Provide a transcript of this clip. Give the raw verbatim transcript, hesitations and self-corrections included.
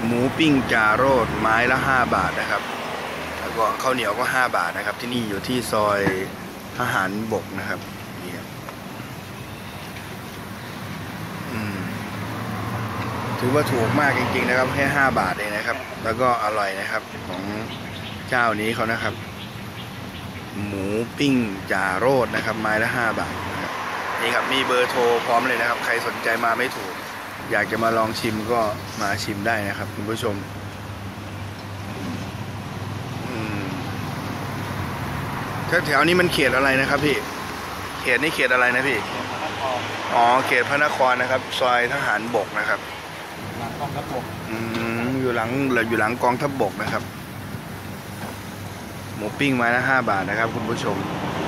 หมูปิ้งจาโรดไม้ละห้าบาทนะครับแล้วก็ข้าวเหนียวก็ห้าบาทนะครับที่นี่อยู่ที่ซอยทหารบกนะครับนี่ครับอืมถือว่าถูกมากจริงๆนะครับแค่ห้าบาทเองนะครับแล้วก็อร่อยนะครับของเจ้านี้เขานะครับหมูปิ้งจาโรดนะครับไม้ละห้าบาทนะครับนี่ครับมีเบอร์โทรพร้อมเลยนะครับใครสนใจมาไม่ถูกอยากจะมาลองชิมก็มาชิมได้นะครับคุณผู้ชมแถวนี้มันเขตอะไรนะครับพี่เขตนี้เขตอะไรนะพี่อ๋อเขตพระนครนะครับซอยทหารบกนะครับหลังกองทัพบกอืมอยู่หลังอยู่หลังกองทัพบกนะครับหมูปิ้งไม้ละห้าบาทนะครับคุณผู้ชม